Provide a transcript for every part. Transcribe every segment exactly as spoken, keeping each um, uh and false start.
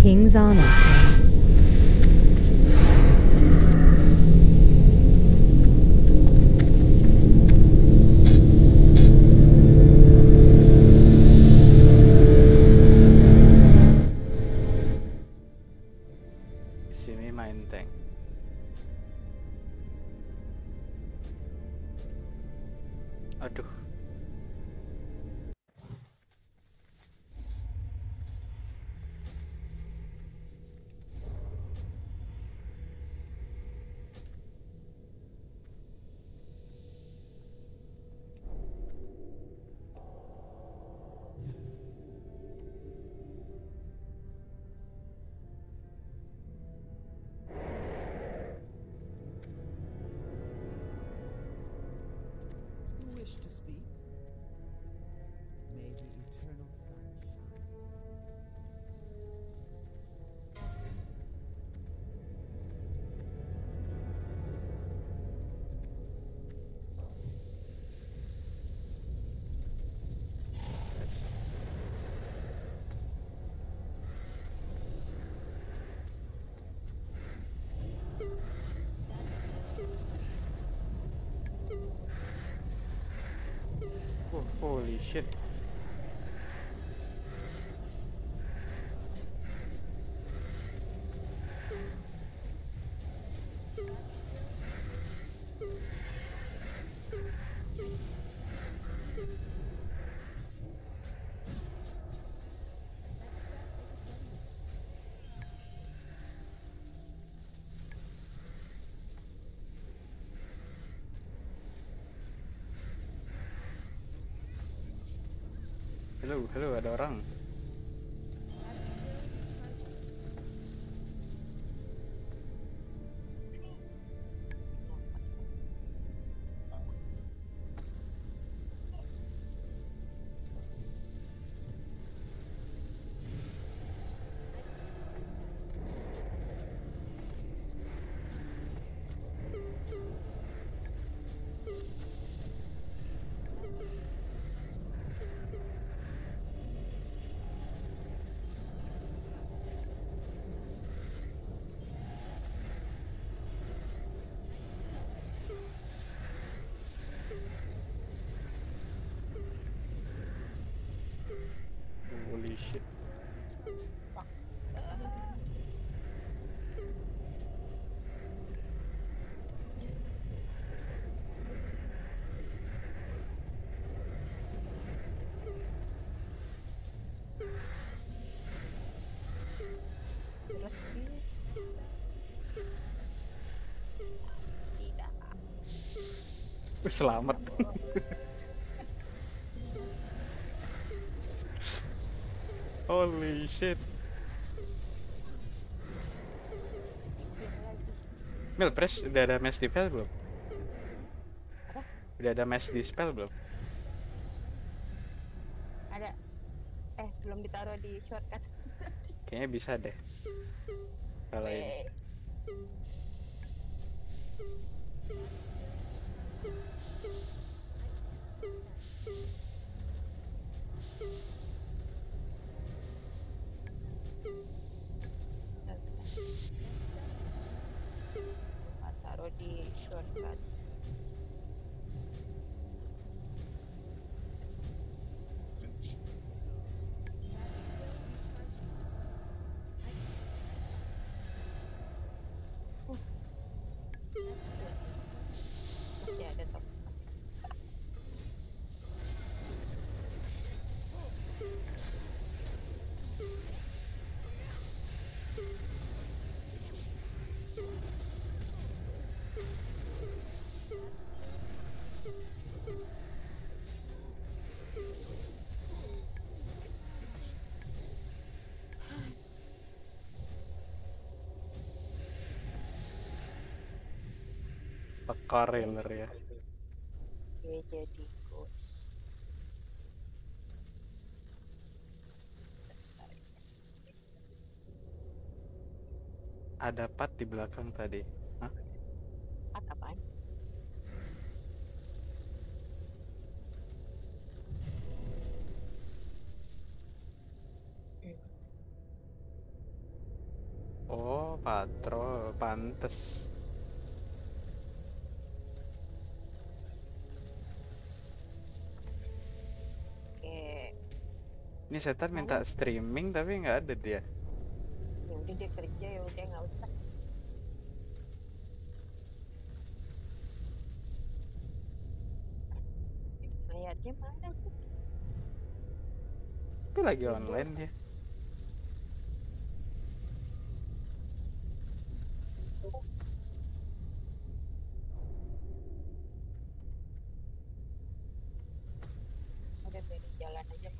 King's honor. Di sini main tank. Aduh. You wish to speak? May the eternal sun shine. Oh, holy shit. Halo, halo, ada orang. Holy shit. Terus tidak. Uh, selamat. Holy shit. Mil, press udah ada mass dispel belum? Apa? Udah ada mass dispel belum? Ada. Eh, belum ditaruh di shortcut. Kayaknya bisa deh. Kalau ini. Eh, bentar, bentar. Taruh di shortcut. Masih ada top. Peka railer ya. Dia jadi ghost. Ada pat di belakang tadi. Hah? Pat apaan? Hmm. atas. Oke, Ini setan minta streaming tapi nggak ada dia. ya udah dia kerja, ya udah nggak usah. Mayatnya mana sih? Tapi lagi Dia- online dia. Udah biarin jalan aja.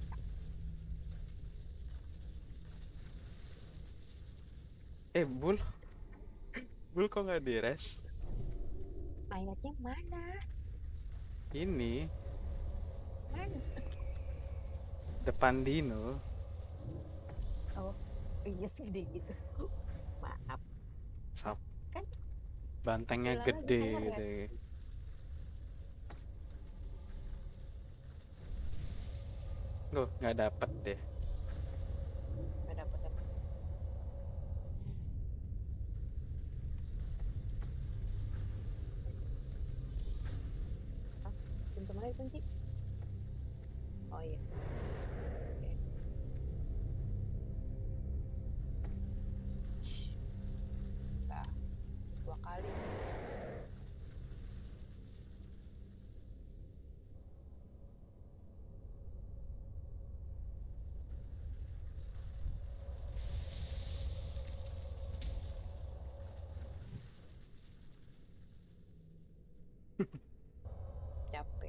Eh, Bul. Bul kok nggak di-res? Mayatnya mana? Ini Mana? depan Dino. Oh, iya sih deh gitu. Maaf. Sap. Kan Bantengnya Sila gede lagi gitu. nge-res. Loh, nggak dapet deh. Nggak dapet dapet. Ah, pintu mana kunci? Oh iya. Oke. Shh. Nah, dua kali. Capek.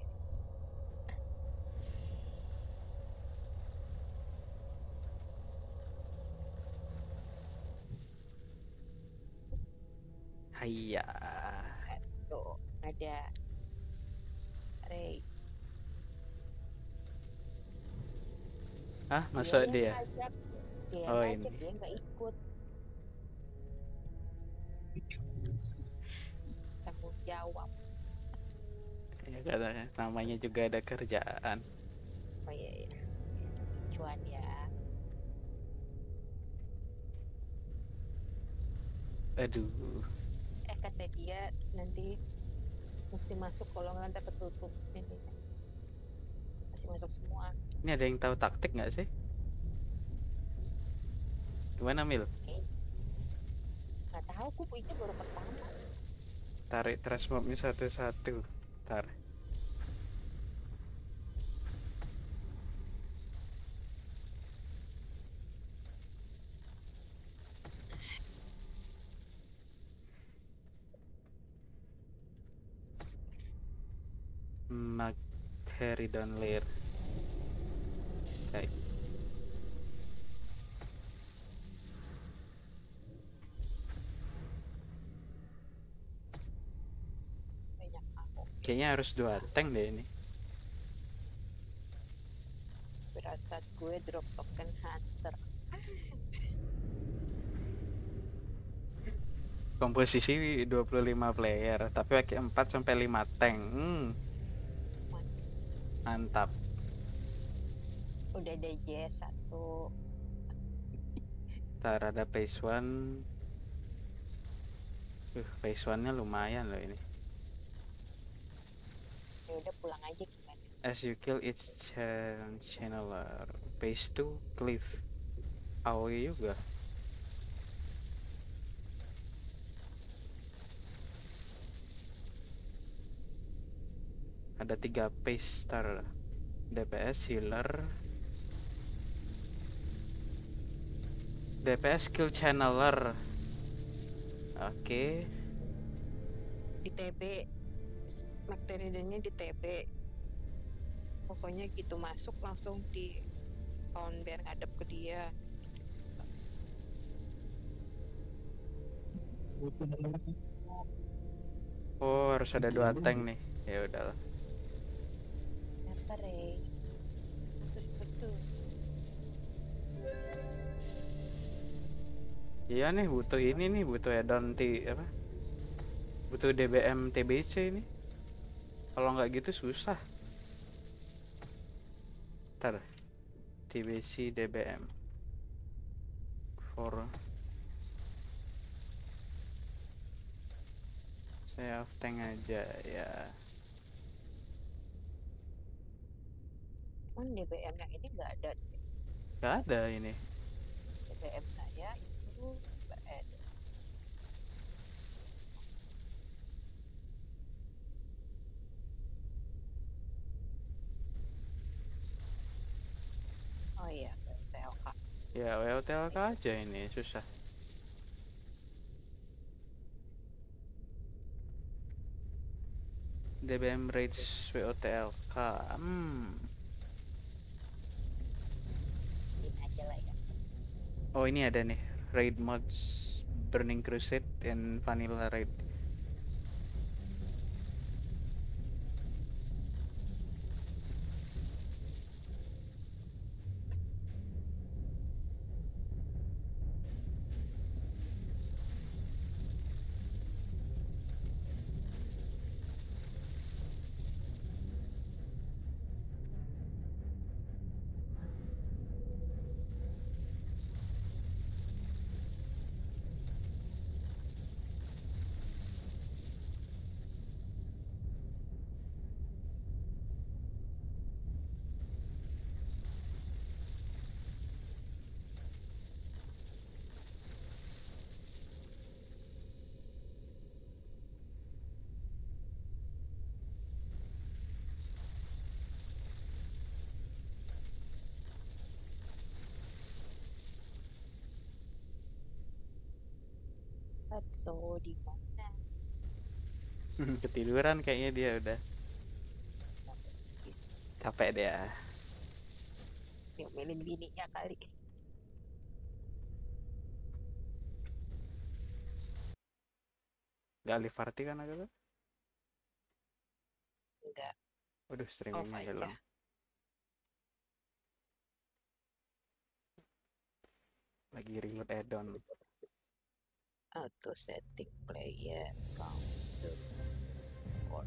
Hayya. Tuh, ada Ray. Ah, Dia masuk yang dia. ngajak. Dia yang Oh, ngajak, ini. dia nggak ikut. Tanggung jawab. Ya katanya namanya juga ada kerjaan. Oh iya iya. Cuan ya. Aduh. Eh kata dia nanti mesti masuk, kalau nggak ntar ketutup ini. Masih masuk semua. Ini ada yang tahu taktik nggak sih? Gimana, Mil? Eh, nggak tahu, aku ini baru pertama. Tarik trash mobnya satu-satu. Tar. Magtheridon Lair. Baik. Banyak aku. Kayaknya harus dua tank deh ini. Berasat gue drop token hunter. Komposisi dua puluh lima player, tapi pakai empat sampai lima tank. Hmm. Mantap. Udah ada J satu. Ntar ada phase one. Uh, phase one-nya lumayan loh ini. Ya udah pulang aja gimana? As you kill its chan channeler. Phase two cliff. A O E juga. Ada tiga phase star. D P S healer. D P S skill channeler. Oke. Di T B, Magtheridonnya di T B. Pokoknya gitu masuk langsung di on biar ngadep ke dia. Oh, harus ada dua tank nih. Ya udahlah. Kenapa Ray? Terus betul. Iya nih, butuh ini nih, butuh add-on T apa? Butuh D B M T B C ini. Kalau nggak gitu susah. Ntar T B C D B M for Saya off tank aja ya. Emang D B M yang ini nggak ada. Gak ada ini. D B M saya itu nggak ada. Oh iya, T L K. Ya W O T L K aja ini susah. D B M Rage W O T L K. Hmm. Ini aja lah ya. Oh ini ada nih raid mods Burning Crusade and Vanilla Raid. So di mana? Ketiduran kayaknya dia udah. Capek dia. Diomelin bininya kali. Gak live party kan agak tuh? Enggak, Waduh off streamingnya aja. hilang. Lagi remote add-on. Auto setting player count to four.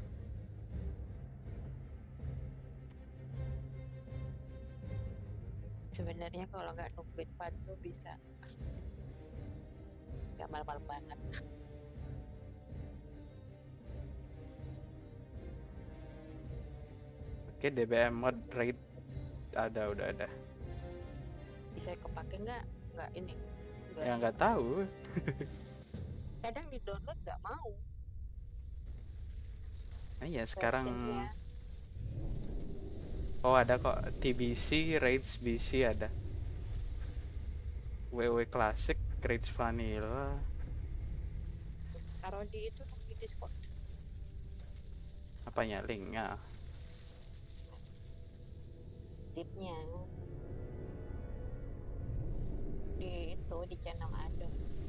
Sebenarnya kalau nggak nungguin Patsu bisa nggak malam-malam banget. Oke D B M mod raid ada udah ada. Bisa kepake nggak? Nggak ini. Nggak. Ya nggak tahu. Kadang di download nggak mau. Nah ya sekarang. Versionnya. Oh ada kok T B C, Raids B C ada. W W Classic, Raids Vanilla. Taruh di itu di Discord. Apanya linknya? Zipnya di itu di channel ada.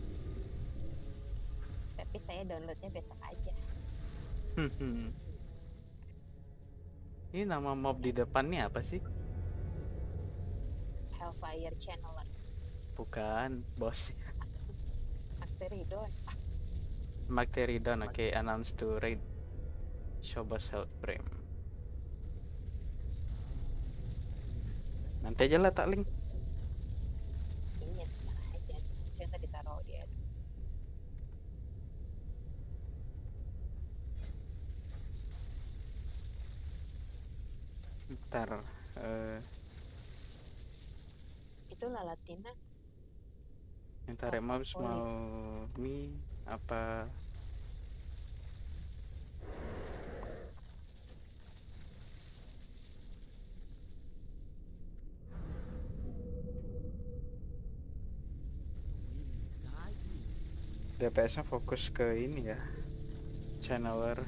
Tapi saya downloadnya besok aja. Hmm. Ini nama mob di depan nih apa sih? Hellfire Channeler. Bukan, bos. Acteridon. Ah, Macteridon, oke, okay. Announce to raid. Show boss health frame. Nanti aja lah tak link. ini tenang aja. Saya tadi taruh dia. Ntar. Uh, Itu Lalatina. Ntar Oh, mobs oh, mau ini apa? D P S-nya fokus ke ini ya, channeler.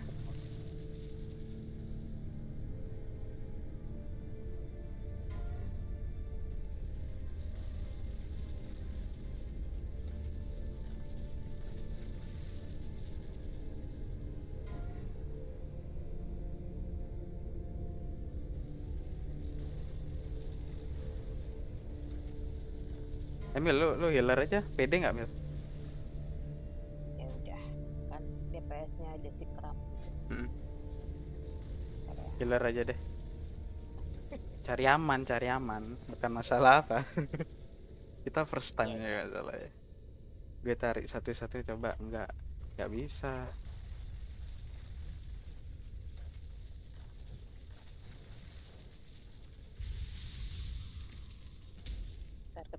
Emil, lu lu healer aja, pede nggak Mil? Ya udah, kan D P S-nya ada si Kram. Hmm. Ya. Healer aja deh. Cari aman, cari aman, bukan masalah apa. Kita first time ya nggak salah ya. Gue tarik satu-satu coba, nggak nggak bisa.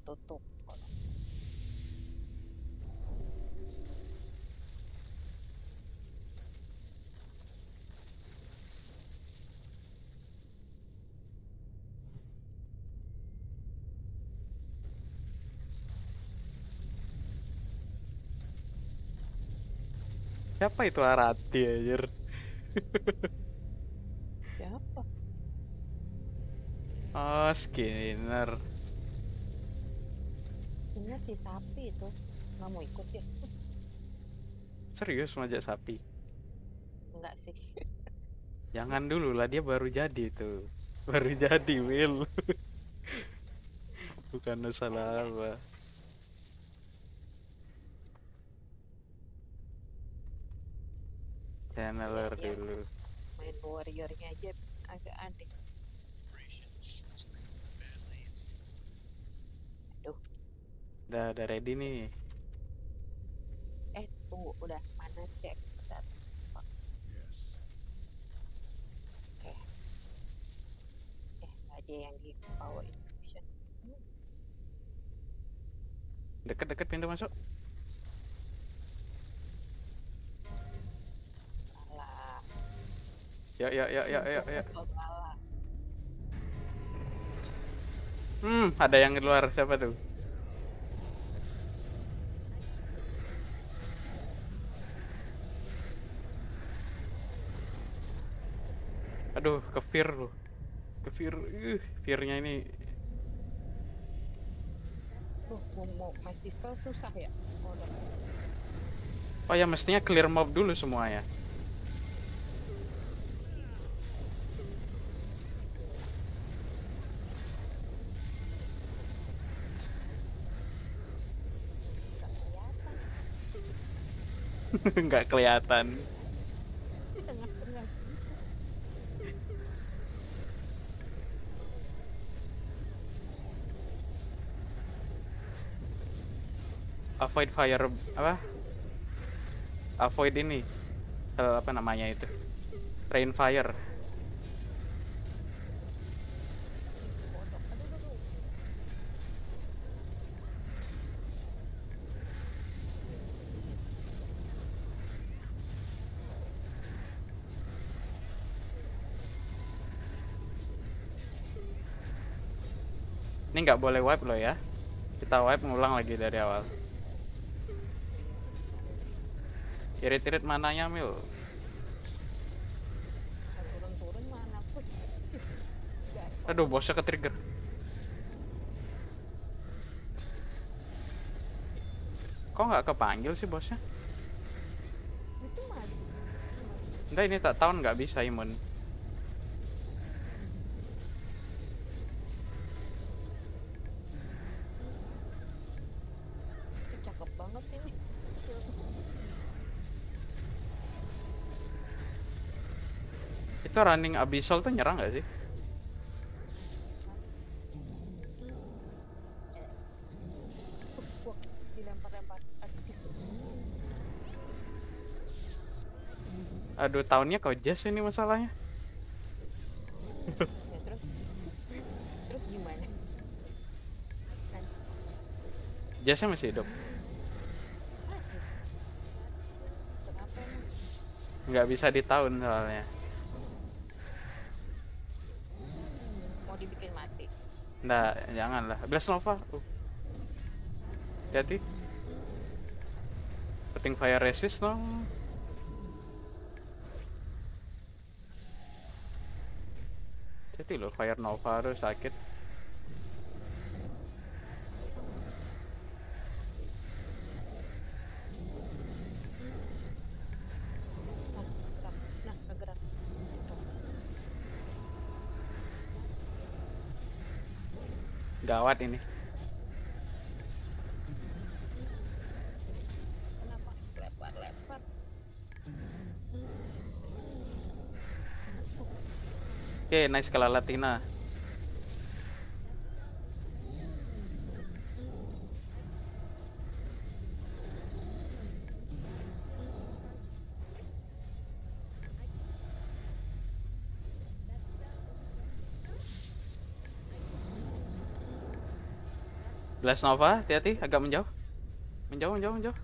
ketutup. Kalau Siapa itu Arati anjir? siapa? Oh, Skinner. Ini si sapi itu nggak mau ikut ya? Serius ngajak sapi? Enggak sih. Jangan dulu lah, dia baru jadi tuh. Baru jadi, Will. Bukan salah apa. Channeler Iya, iya. dulu. Main warriornya aja agak aneh. Aduh, Udah, udah ready nih. eh tunggu, udah mana cek? Bentar. Oke. Eh, nggak ada yang di power infusion. Hmm, Deket-deket pintu masuk. Salah. Ya, ya, ya, ya, ya, ya. Fokus, salah. Hmm, ada yang di luar. Siapa tuh? Aduh, ke fear loh. Ke fear. Uh, fearnya ini. Tuh, mau mau mass dispel susah ya? Oh, udah. Oh ya, mestinya clear mob dulu semuanya. Nggak kelihatan Nggak kelihatan. di tengah-tengah. Avoid fire apa? Avoid ini. Eh, apa namanya itu? Rain fire. Bodoh. Aduh, aduh, aduh. Ini nggak boleh wipe loh ya. Kita wipe ngulang lagi dari awal. Irit-irit mananya, Mil? Nggak turun-turun mana pun. Cih, nggak Aduh, bosnya ke-trigger. Kok nggak kepanggil sih bosnya? itu mati. Enggak, ini tak tahun nggak bisa imun. Ih, cakep banget ini shield. Itu running abyssal tuh nyerang nggak sih? Tuh, gua dilempar-lempar. Aduh. Aduh, tahunnya kau Jazz ini masalahnya. Ya, terus terus gimana? Kan Jazznya masih hidup. masih. Kenapa emang? Nggak bisa di tahun soalnya. Mau dibikin mati? Nggak, janganlah. Blast Nova. Uh. Hati-hati. Peting fire resist no. Jadi loh, fire nova tuh sakit. Nah, gerak. Nah, kegerak. Gawat ini. Kenapa lempar-lempar? Oke, nice skala Latina. Blast Nova, hati-hati, agak menjauh. Menjauh, menjauh, menjauh.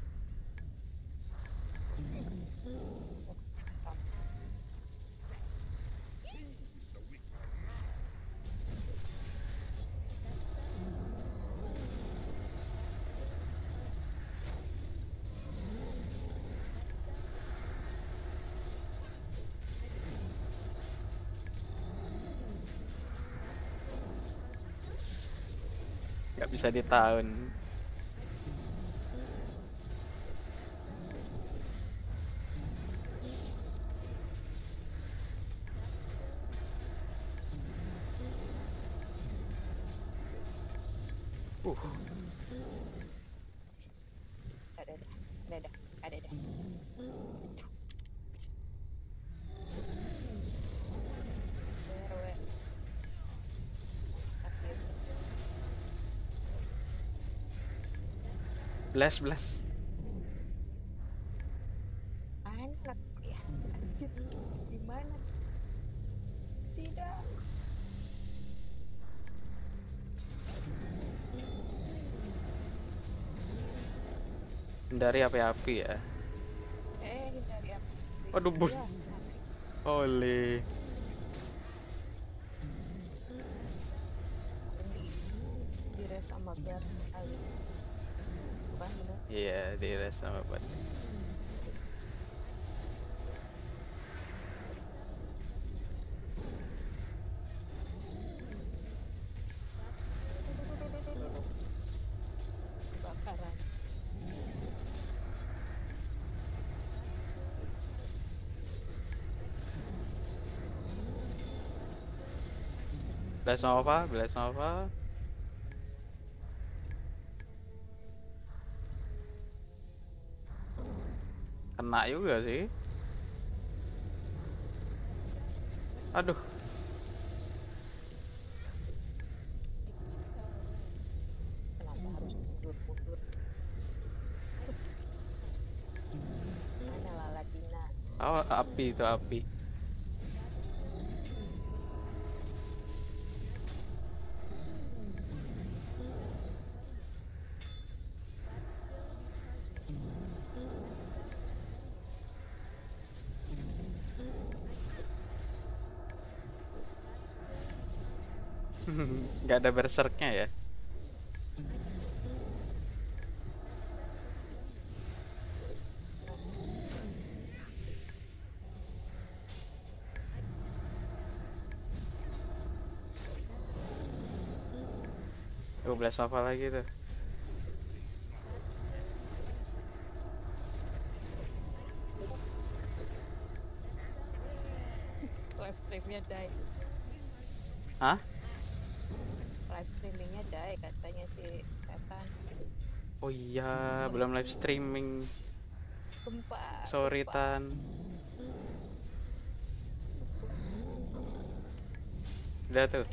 Gak bisa ditahan. Uh, Ada ada ada ada ada ada. R W. Oke. blast, blast. Anak ya, anjir. Gimana? Tidak. Hindari api-api ya. Eh, hindari apa? Waduh, bun. Ya, Oleh. ini dires sama biar kali. Bukan bener? Iya, di sama Pak. Kebakaran. Blast Nova, Blast Nova. Kena juga sih. Aduh. Kenapa harus mundur-mundur? Mana Lalatina? Oh, api itu api. Nggak ada berserknya ya. dua belas apa lagi tuh? Live streamnya die. Hah? Live streamingnya die katanya si setan. Oh iya, belum live streaming. Gempa. Sorry gempa. Tan. Udah tuh.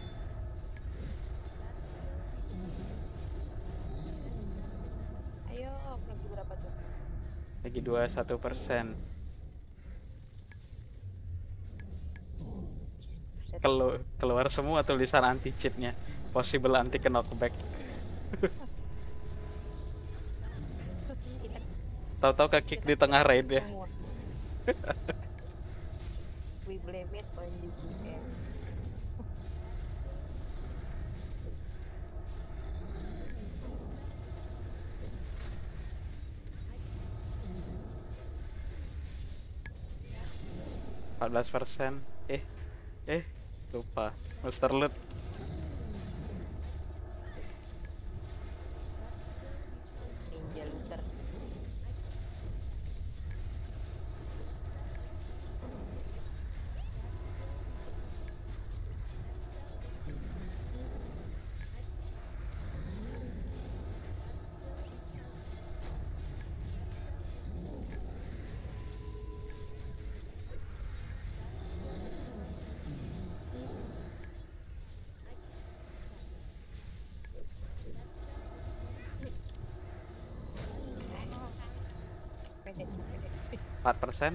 Ayo, lagi berapa tuh? Lagi dua puluh satu persen. Buset. Kelu keluar semua tulisan anti cheatnya. Possible anti knockback. Terus kita Tahu-tahu ke kick di tengah raid ya. semua. We blame it on the G M. empat belas persen. Eh, eh, lupa. Monster loot. Ninja looter. Pede, pede. empat persen.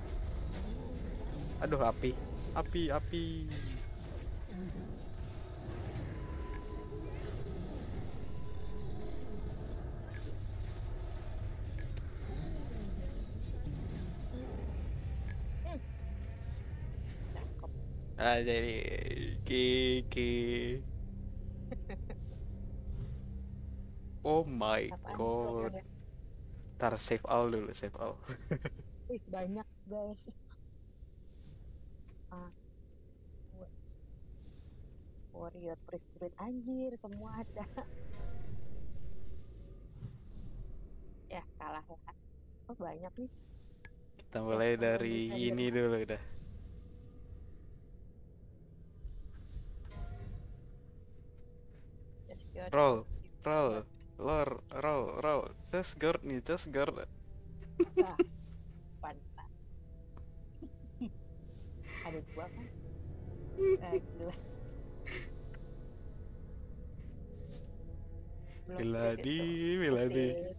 Aduh, api. Api, api. Ah, jadi Kiki. Oh my Apaan god. promonya? Ntar save all dulu, save all. Wih, banyak guys. Ah, warrior, priest, druid, anjir, semua ada. Ya, kalah lah. Oh, banyak nih. Kita Ya, mulai kalau dari bisa ini Jerman. dulu dah. Just God. Roll, roll, roll, roll, roll. Just guard nih, just guard. Wah, pantas. Ada dua kan? Eh, gila. Belum Miladi, kredit Miladi. tuh.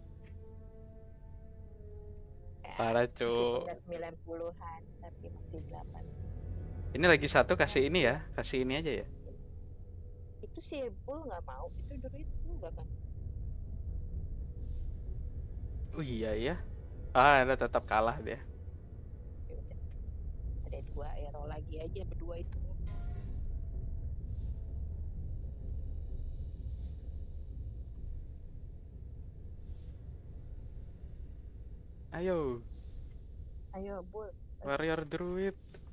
Ya, Parah, meskipun Cuk. udah sembilan puluhan, tapi masih delapan. Ini lagi satu, kasih ini ya, kasih ini aja ya. Itu si Bull nggak mau, itu druid enggak kan? Oh iya ya. Ah, ada tetap kalah dia. Ya udah. Ada dua, ya roll lagi aja berdua itu. Ayo, Ayo Bull. warrior druid.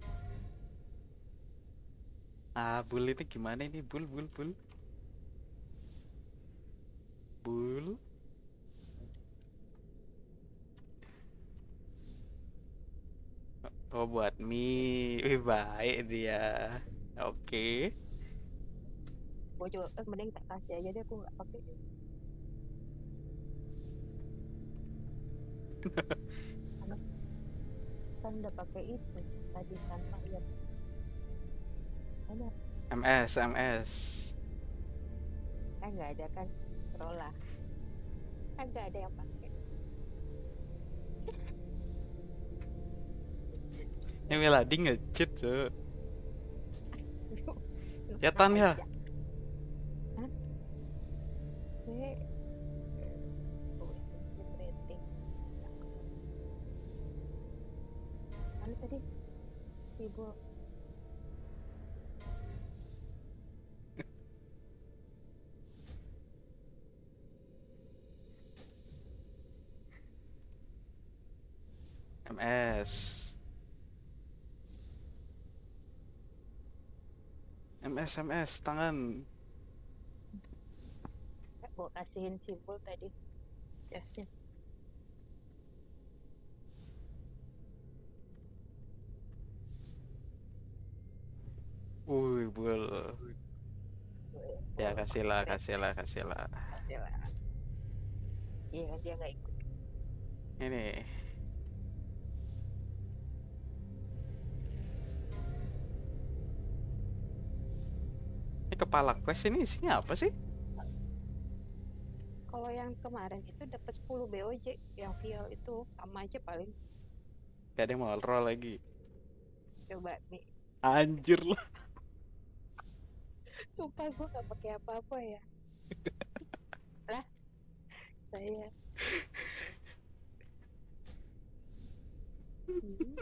Ah, bull ini gimana ini? Bull, bull, bull. Bull. Oh, buat mie. Wih, baik dia. Oke. Gue juga, eh mending tak kasih aja deh, aku nggak pakai. Karena kan udah pakai itu tadi sampah ya. Ada M S, M S. kan nggak ada kan roll lah. Kan nggak ada yang pakai. Ini Miladi nge-cheat, Cuk. Ya, Enak Tan, ya? aja. Hah? Gue oh, ini rating. Cakep. Mana tadi? Si Bull. M S. M S, M S, tangan. Eh, gue kasihin si Bull tadi. Yasin. Wih, bull. Ya, kasihlah, kasihlah, kasihlah. Kasih lah. Iya kan dia nggak ikut. Ini. Ini kepala quest ini isinya apa sih? Kalau yang kemarin itu dapat sepuluh B O J, yang vial itu sama aja paling. Gak ada yang mau roll lagi. Coba nih. Anjir lah. Sumpah gue gak pakai apa-apa ya. Lah, saya. Hmm.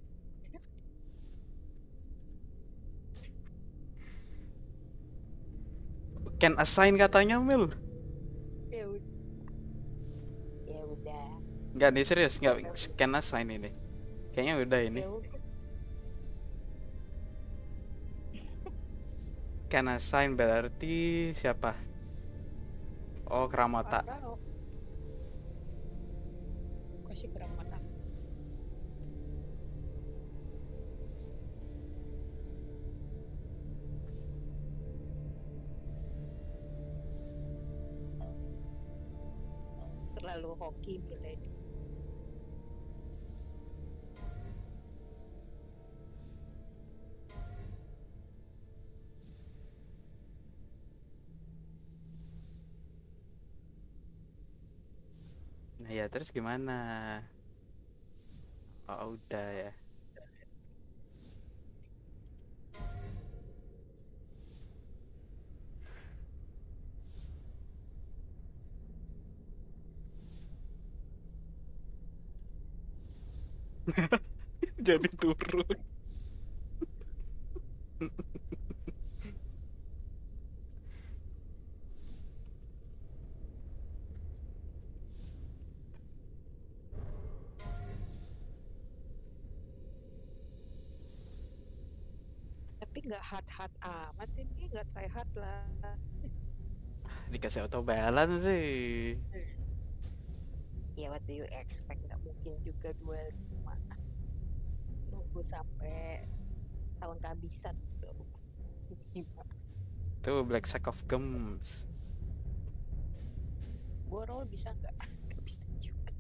Can assign katanya, Mil. Ya udah. Ya udah. Enggak nih, serius. Enggak, can assign ini. Kayaknya udah ini. Ya udah. Can assign berarti siapa? Oh, Kramata. Nggak tahu. Kasih keramatan. Terlalu hoki Milady. Nah ya, terus gimana? Oh, udah ya. Jadi turun. Tapi nggak hard-hard amat ini, nggak try hard lah. Dikasih auto balance sih. Ya what do you expect, nggak mungkin juga dua lima nunggu sampai tahun kehabisan baru lima. Tuh Black Sack of Gems. Gue roll bisa nggak? Nggak bisa juga.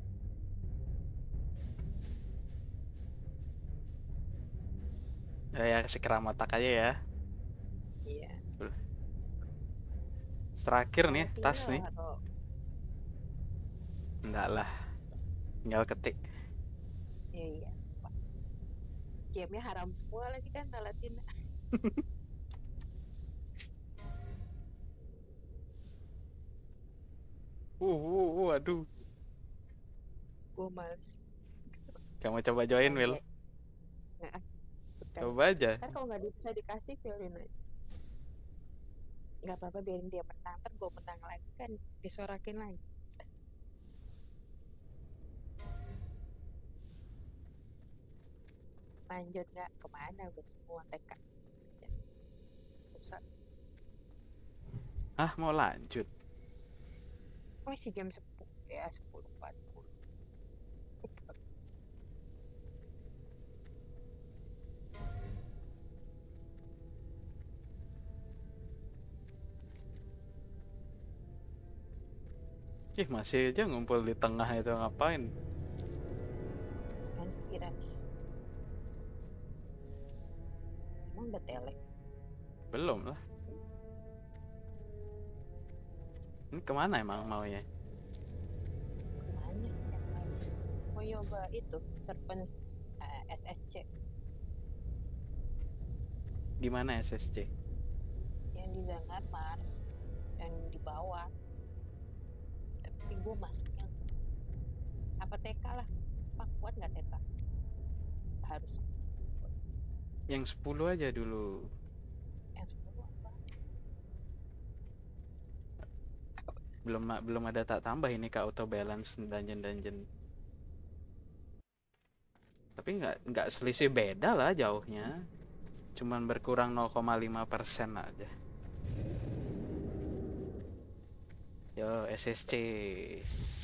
Ya, ya kasih keramotak aja ya. Iya. Terakhir nih, Kalau tas tinggal nih. atau Enggak lah. Tinggal ketik. iya iya. Pak. Gamenya haram semua lagi kan Latina. Uh, uh, uh, aduh. Gue males. Kamu coba join, Will. Nggak, bukan. Coba aja. Kan kalau nggak di- bisa dikasih Violin aja. Nggak apa-apa biarin dia menang, ntar gue menang lagi kan disorakin lagi. Lanjut nggak kemana gue semua T K. Ya. Pusat. Ah, mau lanjut. Masih jam sepuluh ya sepuluh empat puluh. Ih, masih aja ngumpul di tengah itu ngapain? Kan kira emang udah tele. Belum lah. Ini kemana emang maunya? Kemana yang lain? Mau nyoba itu Serpent eh, S S C Gimana S S C? yang di Zangar Mars yang di bawah. Tapi gue masuknya apa T K lah. Pak kuat nggak T K? Harus Yang sepuluh aja dulu. yang sepuluh apa? Belum belum ada tak tambah ini ke auto balance dungeon-dungeon. Tapi nggak nggak selisih beda lah jauhnya. Cuman berkurang nol koma lima persen aja. Yo, S S C.